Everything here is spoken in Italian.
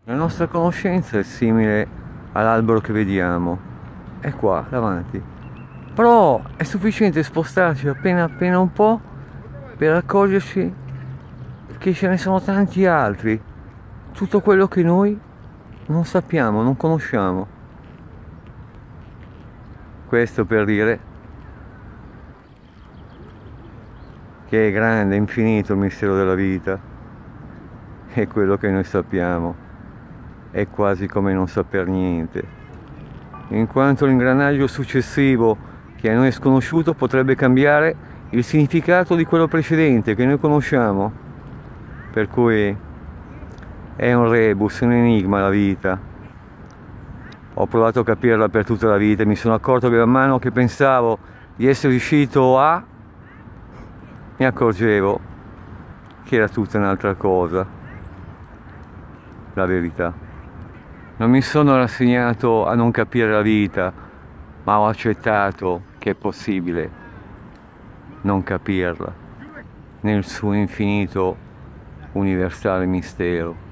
La nostra conoscenza è simile all'albero che vediamo, è qua davanti, però è sufficiente spostarci appena un po' per accorgerci che ce ne sono tanti altri, tutto quello che noi non sappiamo, non conosciamo. Questo per dire che è grande, infinito il mistero della vita, e quello che noi sappiamo è quasi come non saper niente, in quanto l'ingranaggio successivo che a noi è sconosciuto potrebbe cambiare il significato di quello precedente che noi conosciamo, per cui è un rebus, un enigma la vita. Ho provato a capirla per tutta la vita e mi sono accorto che man mano che pensavo di essere riuscito mi accorgevo che era tutta un'altra cosa, la verità. Non mi sono rassegnato a non capire la vita, ma ho accettato che è possibile non capirla nel suo infinito universale mistero.